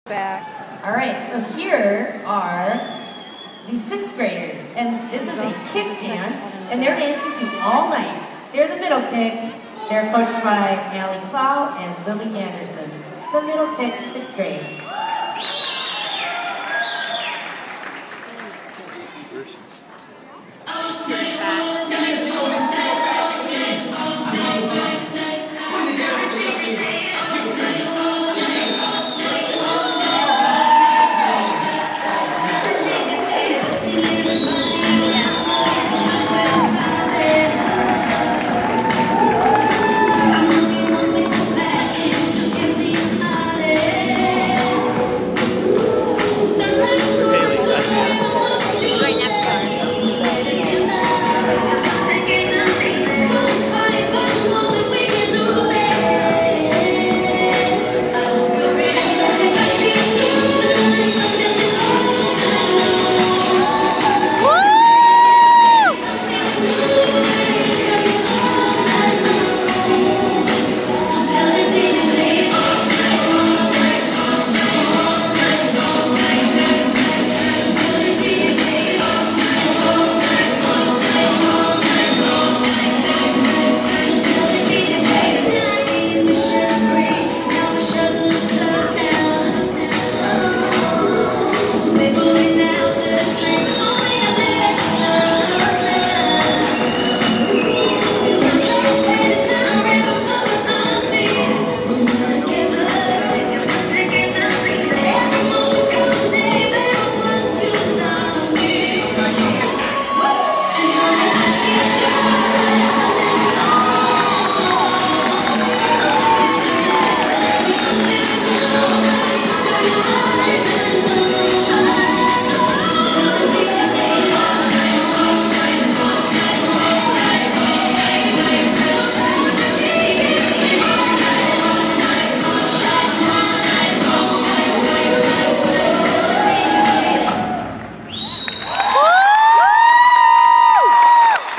Back. All right, so here are the 6th graders, and this is a kick dance, and they're dancing to All Night. They're the middle kicks. They're coached by Allie Clow and Lily Anderson. The middle kicks, 6th grade.